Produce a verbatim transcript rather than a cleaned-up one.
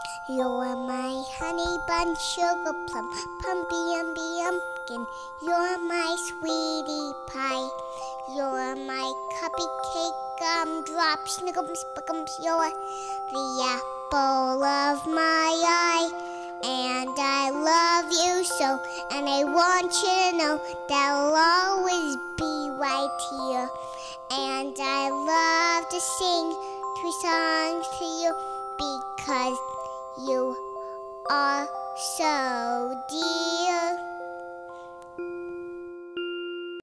You're my honey bun, sugar plum, pumpy umby umpkin. You're my sweetie pie. You're my cupcake gumdrop, snickums, spickums. You're the apple of my eye. And I love you so, and I want you to know that I'll always be right here. And I love to sing three songs to you because you are so dear.